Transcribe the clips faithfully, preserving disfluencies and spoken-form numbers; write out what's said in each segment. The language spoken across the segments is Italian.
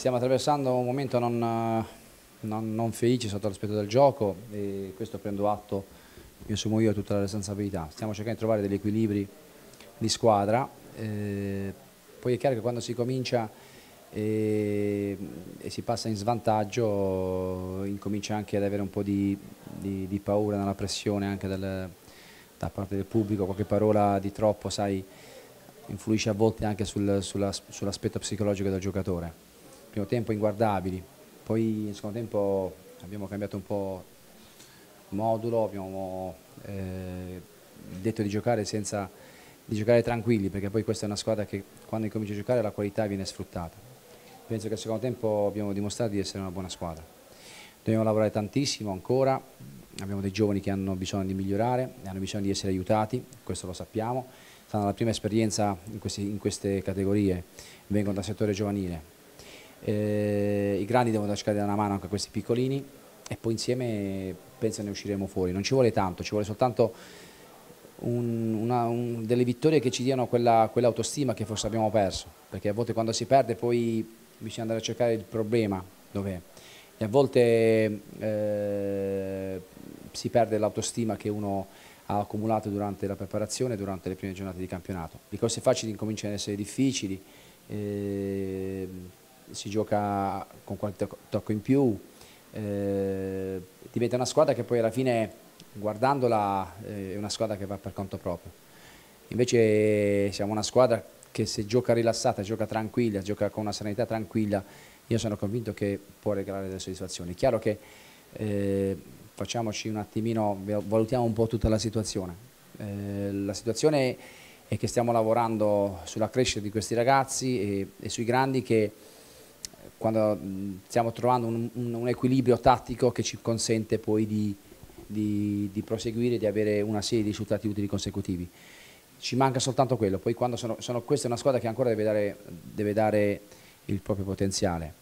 stiamo attraversando un momento non, non, non felice sotto l'aspetto del gioco e questo prendo atto, mi assumo io tutta la responsabilità. Stiamo cercando di trovare degli equilibri di squadra, eh, poi è chiaro che quando si comincia e, e si passa in svantaggio incomincia anche ad avere un po' di, di, di paura nella pressione anche del, da parte del pubblico, qualche parola di troppo, sai, influisce a volte anche sul, sulla, sull'aspetto psicologico del giocatore. Primo tempo inguardabili, poi nel secondo tempo abbiamo cambiato un po' modulo, abbiamo eh, detto di giocare senza di giocare tranquilli, perché poi questa è una squadra che quando incomincia a giocare la qualità viene sfruttata. Penso che al secondo tempo abbiamo dimostrato di essere una buona squadra. Dobbiamo lavorare tantissimo ancora, abbiamo dei giovani che hanno bisogno di migliorare, hanno bisogno di essere aiutati, questo lo sappiamo. Stanno la prima esperienza in, questi, in queste categorie, vengono dal settore giovanile. Eh, I grandi devono cercare di dare una mano anche a questi piccolini e poi insieme penso ne usciremo fuori. Non ci vuole tanto, ci vuole soltanto un, una, un, delle vittorie che ci diano quella, quell'autostima che forse abbiamo perso, perché a volte quando si perde poi bisogna andare a cercare il problema dov'è e a volte eh, si perde l'autostima che uno ha accumulato durante la preparazione, durante le prime giornate di campionato. Le cose facili incominciano ad essere difficili, eh, si gioca con qualche tocco in più, eh, diventa una squadra che poi alla fine, guardandola, eh, è una squadra che va per conto proprio. Invece siamo una squadra che se gioca rilassata, gioca tranquilla, gioca con una serenità tranquilla, io sono convinto che può regalare delle soddisfazioni. È chiaro che eh, facciamoci un attimino, valutiamo un po' tutta la situazione. Eh, la situazione è che stiamo lavorando sulla crescita di questi ragazzi e, e sui grandi che quando stiamo trovando un, un, un equilibrio tattico che ci consente poi di, di, di proseguire e di avere una serie di risultati utili consecutivi. Ci manca soltanto quello, poi quando sono, sono, questa è una squadra che ancora deve dare, deve dare il proprio potenziale.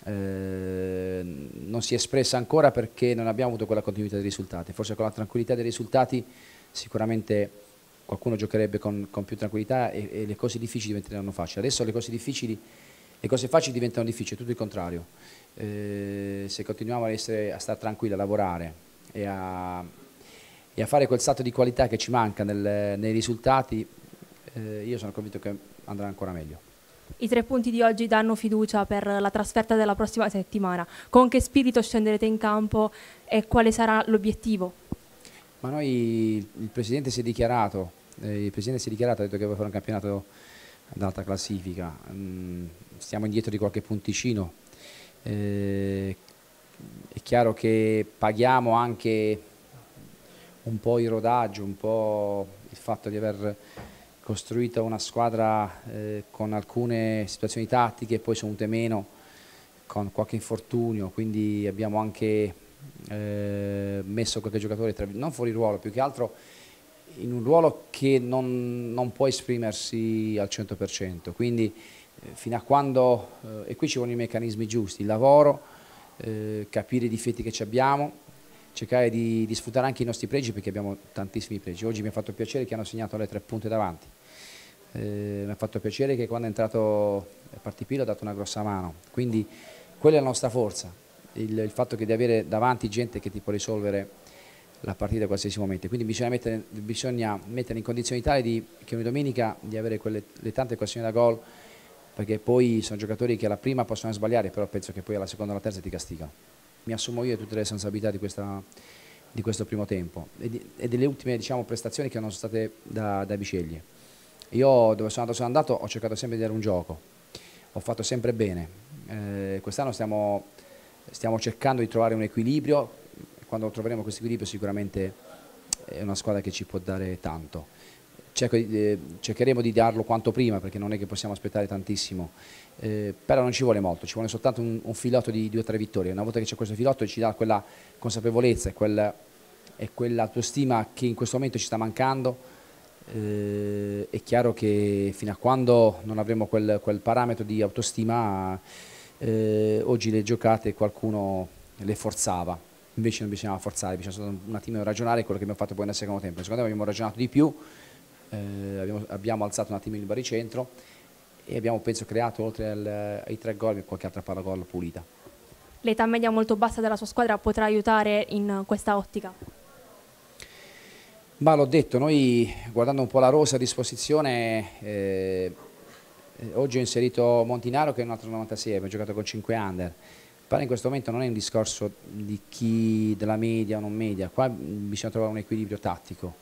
Eh, non si è espressa ancora perché non abbiamo avuto quella continuità dei risultati, forse con la tranquillità dei risultati sicuramente qualcuno giocherebbe con, con più tranquillità e, e le cose difficili diventeranno facili. Adesso le cose difficili, le cose facili diventano difficili, tutto il contrario. Eh, se continuiamo a, essere, a stare tranquilli, a lavorare e a, e a fare quel salto di qualità che ci manca nel, nei risultati, eh, io sono convinto che andrà ancora meglio. I tre punti di oggi danno fiducia per la trasferta della prossima settimana. Con che spirito scenderete in campo e quale sarà l'obiettivo? Ma noi, il Presidente si è dichiarato, eh, il Presidente si è dichiarato, ha detto che vuole fare un campionato ad alta classifica. Mm, stiamo indietro di qualche punticino. Eh, è chiaro che paghiamo anche un po' il rodaggio, un po' il fatto di aver costruito una squadra eh, con alcune situazioni tattiche, poi sono venute meno con qualche infortunio, quindi abbiamo anche eh, messo qualche giocatore tra, non fuori ruolo, più che altro in un ruolo che non, non può esprimersi al cento per cento, quindi eh, fino a quando, eh, e qui ci vogliono i meccanismi giusti, il lavoro, eh, capire i difetti che ci abbiamo, cercare di, di sfruttare anche i nostri pregi perché abbiamo tantissimi pregi. Oggi mi ha fatto piacere che hanno segnato le tre punte davanti, eh, mi ha fatto piacere che quando è entrato Partipilo ha dato una grossa mano, quindi quella è la nostra forza, il, il fatto che di avere davanti gente che ti può risolvere la partita a qualsiasi momento, quindi bisogna mettere, bisogna mettere in condizioni tali di, che ogni domenica di avere quelle, le tante occasioni da gol, perché poi sono giocatori che alla prima possono sbagliare, però penso che poi alla seconda o alla terza ti castigano. Mi assumo io tutte le responsabilità di, questa, di questo primo tempo e, di, e delle ultime, diciamo, prestazioni che non sono state da, da Biceglie. Io dove sono andato, sono andato ho cercato sempre di dare un gioco, ho fatto sempre bene, eh, quest'anno stiamo, stiamo cercando di trovare un equilibrio, quando troveremo questo equilibrio sicuramente è una squadra che ci può dare tanto. Cerco, eh, cercheremo di darlo quanto prima perché non è che possiamo aspettare tantissimo, eh, però non ci vuole molto, ci vuole soltanto un, un filotto di due o tre vittorie. Una volta che c'è questo filotto ci dà quella consapevolezza e, quel, e quell'autostima che in questo momento ci sta mancando. Eh, è chiaro che fino a quando non avremo quel, quel parametro di autostima, eh, oggi le giocate qualcuno le forzava, invece non bisognava forzare, bisogna un attimo ragionare quello che abbiamo fatto poi nel secondo tempo. Nel secondo tempo abbiamo ragionato di più, eh, abbiamo, abbiamo alzato un attimo il baricentro e abbiamo penso creato oltre al, ai tre gol qualche altra palla gol pulita. L'età media molto bassa della sua squadra potrà aiutare in questa ottica? Ma l'ho detto, noi guardando un po' la rosa a disposizione, eh, oggi ho inserito Montinaro che è un altro novantasei, abbiamo giocato con cinque under. Però in questo momento non è un discorso di chi della media o non media, qua bisogna trovare un equilibrio tattico.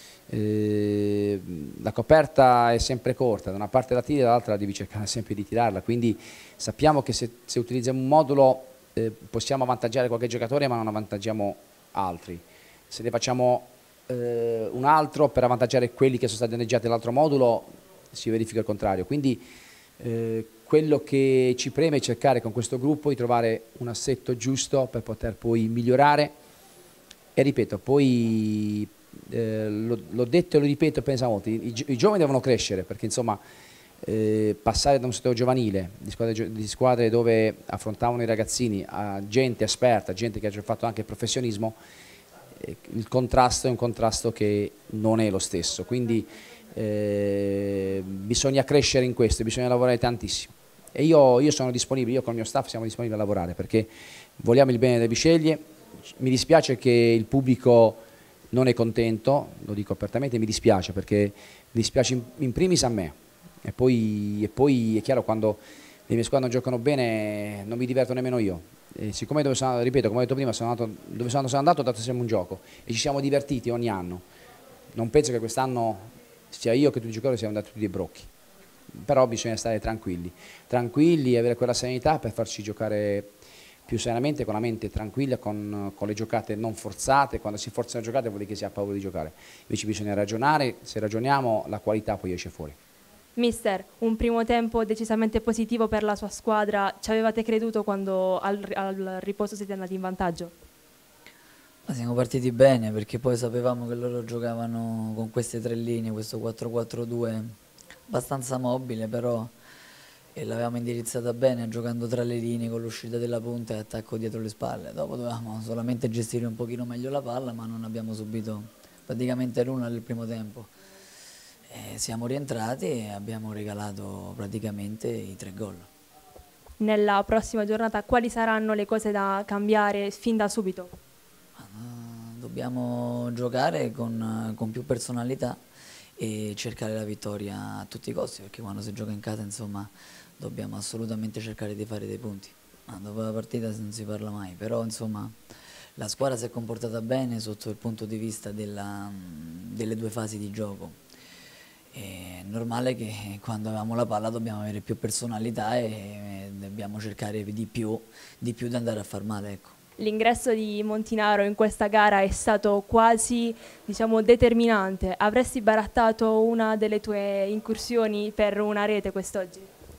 Eh, la coperta è sempre corta, da una parte la tiri, dall'altra devi cercare sempre di tirarla, quindi sappiamo che se, se utilizziamo un modulo eh, possiamo avvantaggiare qualche giocatore ma non avvantaggiamo altri. Se ne facciamo eh, un altro per avvantaggiare quelli che sono stati danneggiati dall'altro modulo si verifica il contrario, quindi eh, quello che ci preme è cercare con questo gruppo di trovare un assetto giusto per poter poi migliorare e ripeto, poi eh, l'ho detto e lo ripeto pensa molto, i, i, i giovani devono crescere perché insomma eh, passare da un settore giovanile, di squadre, di squadre dove affrontavano i ragazzini a gente esperta, gente che ha già fatto anche il professionismo, eh, il contrasto è un contrasto che non è lo stesso, quindi eh, bisogna crescere in questo, bisogna lavorare tantissimo e io, io sono disponibile, io con il mio staff siamo disponibili a lavorare perché vogliamo il bene delle Bisceglie, mi dispiace che il pubblico non è contento, lo dico apertamente, mi dispiace perché mi dispiace in, in primis a me e poi, e poi è chiaro quando le mie squadre non giocano bene non mi diverto nemmeno io. E siccome dove sono, ripeto, come ho detto prima, sono andato, dove sono, sono andato ho dato sempre un gioco e ci siamo divertiti ogni anno. Non penso che quest'anno sia io che tutti i giocatori siamo andati tutti dei brocchi, però bisogna stare tranquilli, tranquilli e avere quella serenità per farci giocare più serenamente, con la mente tranquilla, con, con le giocate non forzate. Quando si forzano le giocate vuol dire che si ha paura di giocare, invece bisogna ragionare, se ragioniamo la qualità poi esce fuori. Mister, un primo tempo decisamente positivo per la sua squadra, ci avevate creduto quando al, al riposo siete andati in vantaggio? Ma siamo partiti bene perché poi sapevamo che loro giocavano con queste tre linee, questo quattro quattro due abbastanza mobile, però l'avevamo indirizzata bene giocando tra le linee con l'uscita della punta e attacco dietro le spalle. Dopo dovevamo solamente gestire un pochino meglio la palla, ma non abbiamo subito praticamente nulla nel primo tempo. E siamo rientrati e abbiamo regalato praticamente i tre gol. Nella prossima giornata quali saranno le cose da cambiare fin da subito? Uh, dobbiamo giocare con, con più personalità e cercare la vittoria a tutti i costi, perché quando si gioca in casa insomma dobbiamo assolutamente cercare di fare dei punti. Ma dopo la partita non si parla mai, però insomma la squadra si è comportata bene sotto il punto di vista della, delle due fasi di gioco. È normale che quando avevamo la palla dobbiamo avere più personalità e dobbiamo cercare di più di, più di andare a far male, ecco. L'ingresso di Montinaro in questa gara è stato quasi, diciamo, determinante. Avresti barattato una delle tue incursioni per una rete quest'oggi?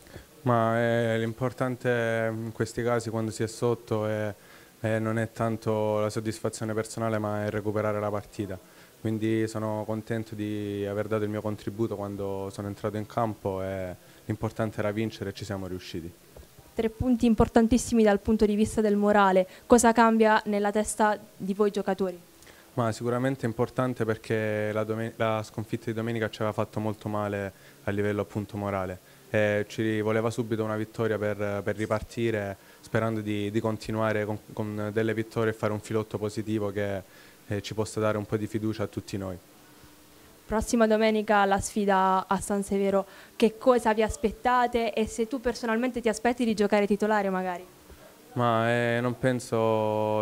Ma l'importante in questi casi quando si è sotto è, è non è tanto la soddisfazione personale ma è recuperare la partita. Quindi sono contento di aver dato il mio contributo quando sono entrato in campo e l'importante era vincere e ci siamo riusciti. Tre punti importantissimi dal punto di vista del morale. Cosa cambia nella testa di voi giocatori? Ma sicuramente è importante perché la, la sconfitta di domenica ci aveva fatto molto male a livello appunto morale. E ci voleva subito una vittoria per, per ripartire, sperando di, di continuare con, con delle vittorie e fare un filotto positivo che eh, ci possa dare un po' di fiducia a tutti noi. Prossima domenica la sfida a San Severo, che cosa vi aspettate e se tu personalmente ti aspetti di giocare titolare magari? Ma eh, non penso,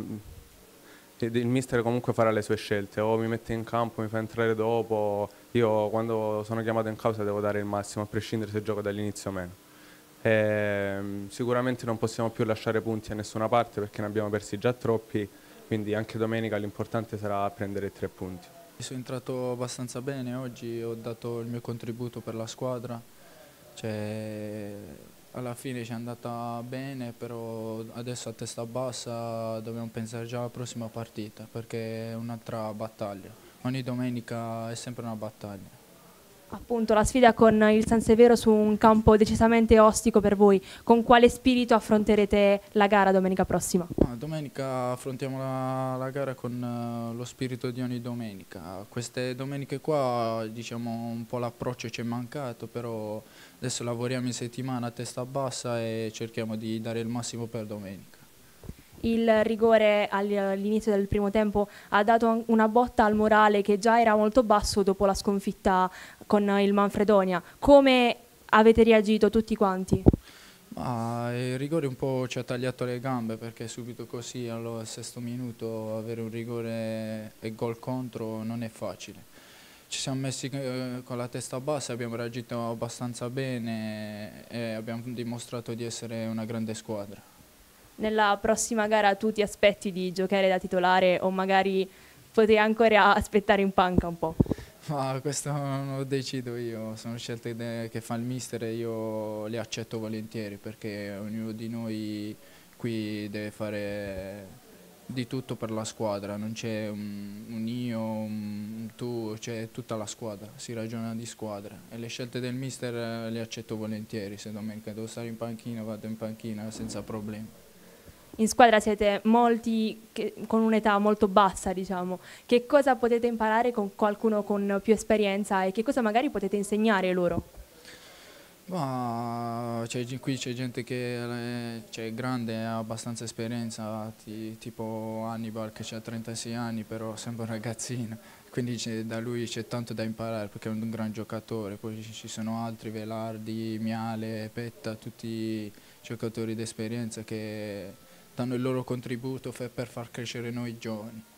il mister comunque farà le sue scelte, o mi mette in campo, mi fa entrare dopo, io quando sono chiamato in causa devo dare il massimo a prescindere se gioco dall'inizio o meno. E, sicuramente non possiamo più lasciare punti a nessuna parte perché ne abbiamo persi già troppi, quindi anche domenica l'importante sarà prendere tre punti. Sono entrato abbastanza bene oggi, ho dato il mio contributo per la squadra, cioè, alla fine ci è andata bene, però adesso a testa bassa dobbiamo pensare già alla prossima partita perché è un'altra battaglia, ogni domenica è sempre una battaglia. Appunto, la sfida con il San Severo su un campo decisamente ostico per voi. Con quale spirito affronterete la gara domenica prossima? Ah, domenica affrontiamo la, la gara con uh, lo spirito di ogni domenica. Queste domeniche qua, diciamo, un po' l'approccio ci è mancato, però adesso lavoriamo in settimana a testa bassa e cerchiamo di dare il massimo per domenica. Il rigore all'inizio del primo tempo ha dato una botta al morale che già era molto basso dopo la sconfitta con il Manfredonia. Come avete reagito tutti quanti? Ma il rigore un po' ci ha tagliato le gambe, perché subito così al sesto minuto avere un rigore e gol contro non è facile. Ci siamo messi eh, con la testa bassa, abbiamo reagito abbastanza bene e abbiamo dimostrato di essere una grande squadra. Nella prossima gara tu ti aspetti di giocare da titolare o magari potrai ancora aspettare in panca un po'? Ma questo non lo decido io, sono scelte che fa il mister e io le accetto volentieri, perché ognuno di noi qui deve fare di tutto per la squadra, non c'è un, un io, un tu, c'è tutta la squadra, si ragiona di squadra e le scelte del mister le accetto volentieri. Se domenica devo stare in panchina vado in panchina senza problemi. In squadra siete molti che, con un'età molto bassa, diciamo. Che cosa potete imparare con qualcuno con più esperienza e che cosa magari potete insegnare loro? Ma qui c'è gente che è grande, ha abbastanza esperienza, ti, tipo Hannibal che ha trentasei anni, però sembra un ragazzino, quindi da lui c'è tanto da imparare perché è un gran giocatore. Poi ci sono altri, Velardi, Miale, Petta, tutti giocatori d'esperienza che danno il loro contributo per far crescere noi giovani.